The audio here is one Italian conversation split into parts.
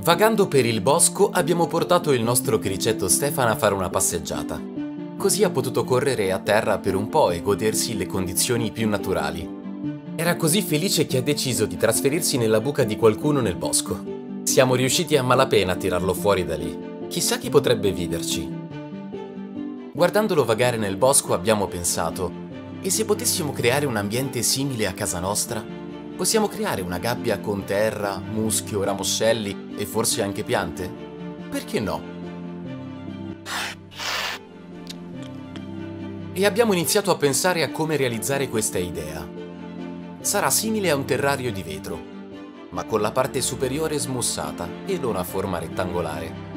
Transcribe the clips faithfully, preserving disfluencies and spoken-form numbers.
Vagando per il bosco abbiamo portato il nostro cricetto Stefan a fare una passeggiata. Così ha potuto correre a terra per un po' e godersi le condizioni più naturali. Era così felice che ha deciso di trasferirsi nella buca di qualcuno nel bosco. Siamo riusciti a malapena a tirarlo fuori da lì. Chissà chi potrebbe viverci. Guardandolo vagare nel bosco abbiamo pensato: e se potessimo creare un ambiente simile a casa nostra? Possiamo creare una gabbia con terra, muschio, ramoscelli e forse anche piante? Perché no? E abbiamo iniziato a pensare a come realizzare questa idea. Sarà simile a un terrario di vetro, ma con la parte superiore smussata e non a forma rettangolare.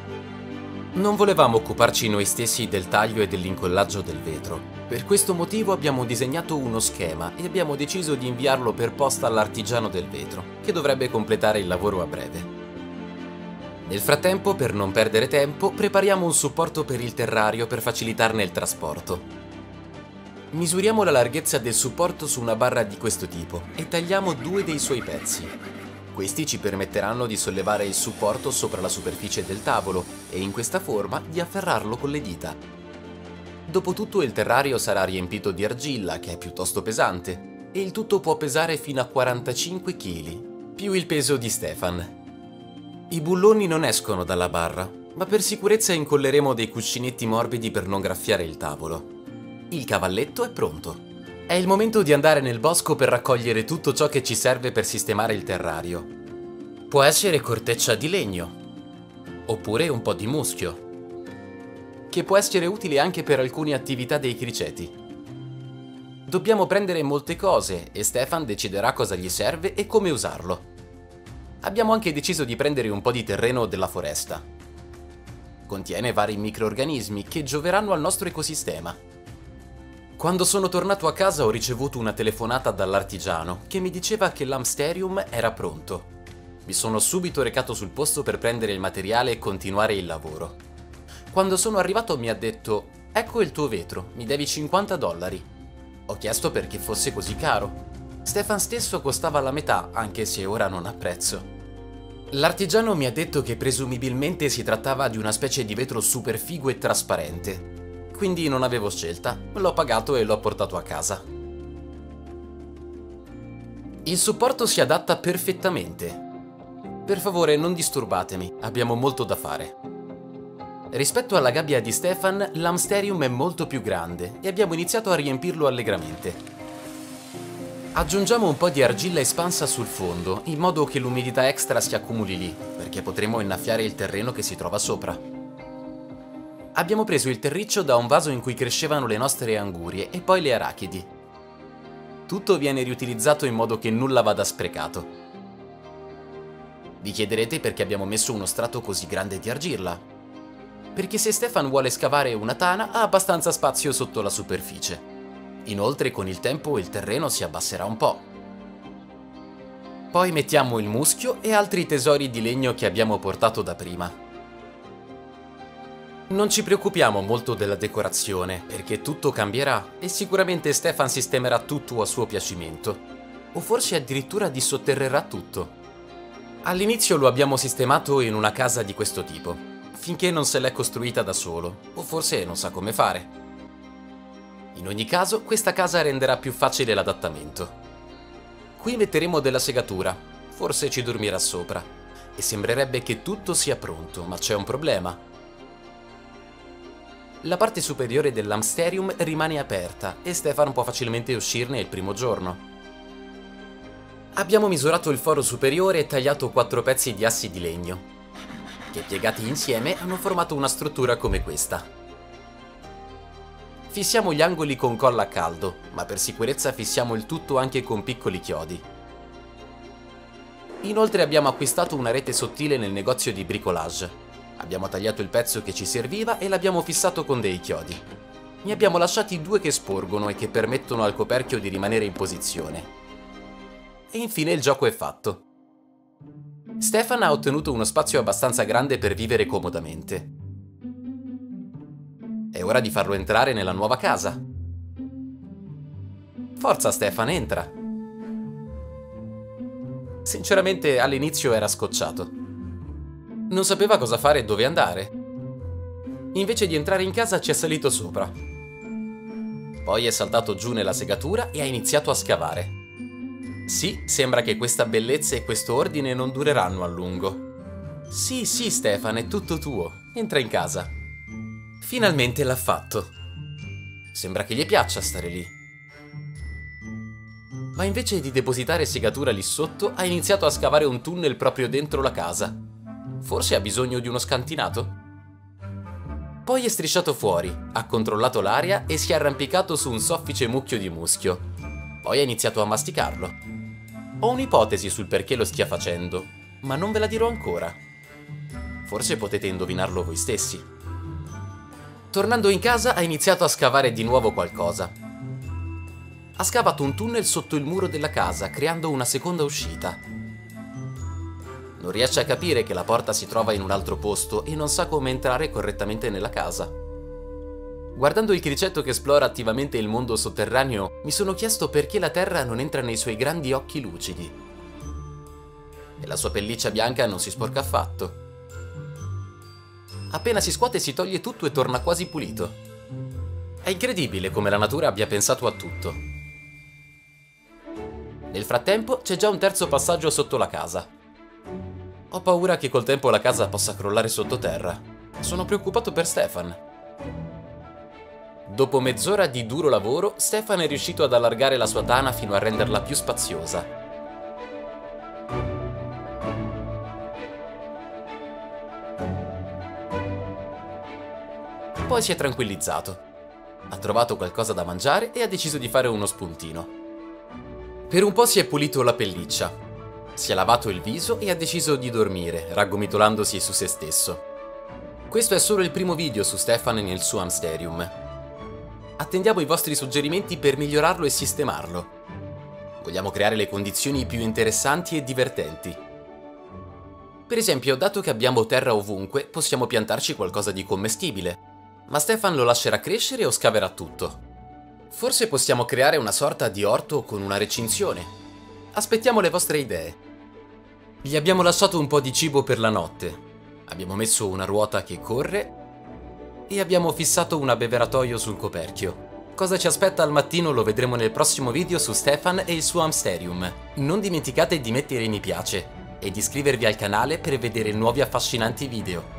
Non volevamo occuparci noi stessi del taglio e dell'incollaggio del vetro. Per questo motivo abbiamo disegnato uno schema e abbiamo deciso di inviarlo per posta all'artigiano del vetro, che dovrebbe completare il lavoro a breve. Nel frattempo, per non perdere tempo, prepariamo un supporto per il terrario per facilitarne il trasporto. Misuriamo la larghezza del supporto su una barra di questo tipo e tagliamo due dei suoi pezzi. Questi ci permetteranno di sollevare il supporto sopra la superficie del tavolo e in questa forma di afferrarlo con le dita. Dopotutto il terrario sarà riempito di argilla, che è piuttosto pesante, e il tutto può pesare fino a quarantacinque chili, più il peso di Stefan. I bulloni non escono dalla barra, ma per sicurezza incolleremo dei cuscinetti morbidi per non graffiare il tavolo. Il cavalletto è pronto. È il momento di andare nel bosco per raccogliere tutto ciò che ci serve per sistemare il terrario. Può essere corteccia di legno, oppure un po' di muschio, che può essere utile anche per alcune attività dei criceti. Dobbiamo prendere molte cose e Stefan deciderà cosa gli serve e come usarlo. Abbiamo anche deciso di prendere un po' di terreno della foresta. Contiene vari microrganismi che gioveranno al nostro ecosistema. Quando sono tornato a casa ho ricevuto una telefonata dall'artigiano che mi diceva che l'Amsterium era pronto. Mi sono subito recato sul posto per prendere il materiale e continuare il lavoro. Quando sono arrivato mi ha detto: ecco il tuo vetro, mi devi cinquanta dollari. Ho chiesto perché fosse così caro. Stefan stesso costava la metà, anche se ora non ha prezzo. L'artigiano mi ha detto che presumibilmente si trattava di una specie di vetro super figo e trasparente. Quindi non avevo scelta, l'ho pagato e l'ho portato a casa. Il supporto si adatta perfettamente. Per favore non disturbatemi, abbiamo molto da fare. Rispetto alla gabbia di Stefan, l'Amsterium è molto più grande e abbiamo iniziato a riempirlo allegramente. Aggiungiamo un po' di argilla espansa sul fondo, in modo che l'umidità extra si accumuli lì, perché potremo innaffiare il terreno che si trova sopra. Abbiamo preso il terriccio da un vaso in cui crescevano le nostre angurie e poi le arachidi. Tutto viene riutilizzato in modo che nulla vada sprecato. Vi chiederete perché abbiamo messo uno strato così grande di argilla? Perché se Stefan vuole scavare una tana ha abbastanza spazio sotto la superficie. Inoltre con il tempo il terreno si abbasserà un po'. Poi mettiamo il muschio e altri tesori di legno che abbiamo portato da prima. Non ci preoccupiamo molto della decorazione, perché tutto cambierà e sicuramente Stefan sistemerà tutto a suo piacimento. O forse addirittura dissotterrerà tutto. All'inizio lo abbiamo sistemato in una casa di questo tipo, finché non se l'è costruita da solo, o forse non sa come fare. In ogni caso, questa casa renderà più facile l'adattamento. Qui metteremo della segatura, forse ci dormirà sopra, e sembrerebbe che tutto sia pronto, ma c'è un problema. La parte superiore dell'Amsterium rimane aperta e Stefan può facilmente uscirne il primo giorno. Abbiamo misurato il foro superiore e tagliato quattro pezzi di assi di legno, che piegati insieme hanno formato una struttura come questa. Fissiamo gli angoli con colla a caldo, ma per sicurezza fissiamo il tutto anche con piccoli chiodi. Inoltre abbiamo acquistato una rete sottile nel negozio di bricolage. Abbiamo tagliato il pezzo che ci serviva e l'abbiamo fissato con dei chiodi. Ne abbiamo lasciati due che sporgono e che permettono al coperchio di rimanere in posizione. E infine il gioco è fatto. Stefan ha ottenuto uno spazio abbastanza grande per vivere comodamente. È ora di farlo entrare nella nuova casa. Forza Stefan, entra! Sinceramente all'inizio era scocciato. Non sapeva cosa fare e dove andare. Invece di entrare in casa ci è salito sopra. Poi è saltato giù nella segatura e ha iniziato a scavare. Sì, sembra che questa bellezza e questo ordine non dureranno a lungo. Sì, sì, Stefan, è tutto tuo. Entra in casa. Finalmente l'ha fatto. Sembra che gli piaccia stare lì. Ma invece di depositare segatura lì sotto, ha iniziato a scavare un tunnel proprio dentro la casa. Forse ha bisogno di uno scantinato? Poi è strisciato fuori, ha controllato l'aria e si è arrampicato su un soffice mucchio di muschio. Poi ha iniziato a masticarlo. Ho un'ipotesi sul perché lo stia facendo, ma non ve la dirò ancora. Forse potete indovinarlo voi stessi. Tornando in casa ha iniziato a scavare di nuovo qualcosa. Ha scavato un tunnel sotto il muro della casa, creando una seconda uscita. Non riesce a capire che la porta si trova in un altro posto e non sa come entrare correttamente nella casa. Guardando il cricetto che esplora attivamente il mondo sotterraneo, mi sono chiesto perché la terra non entra nei suoi grandi occhi lucidi. E la sua pelliccia bianca non si sporca affatto. Appena si scuote si toglie tutto e torna quasi pulito. È incredibile come la natura abbia pensato a tutto. Nel frattempo c'è già un terzo passaggio sotto la casa. Ho paura che col tempo la casa possa crollare sottoterra. Sono preoccupato per Stefan. Dopo mezz'ora di duro lavoro, Stefan è riuscito ad allargare la sua tana fino a renderla più spaziosa. Poi si è tranquillizzato. Ha trovato qualcosa da mangiare e ha deciso di fare uno spuntino. Per un po' si è pulito la pelliccia. Si è lavato il viso e ha deciso di dormire, raggomitolandosi su se stesso. Questo è solo il primo video su Stefan nel suo Hamsterium. Attendiamo i vostri suggerimenti per migliorarlo e sistemarlo. Vogliamo creare le condizioni più interessanti e divertenti. Per esempio, dato che abbiamo terra ovunque, possiamo piantarci qualcosa di commestibile. Ma Stefan lo lascerà crescere o scaverà tutto? Forse possiamo creare una sorta di orto con una recinzione. Aspettiamo le vostre idee. Gli abbiamo lasciato un po' di cibo per la notte, abbiamo messo una ruota che corre e abbiamo fissato un abbeveratoio sul coperchio. Cosa ci aspetta al mattino lo vedremo nel prossimo video su Stefan e il suo Hamsterium. Non dimenticate di mettere mi piace e di iscrivervi al canale per vedere nuovi affascinanti video.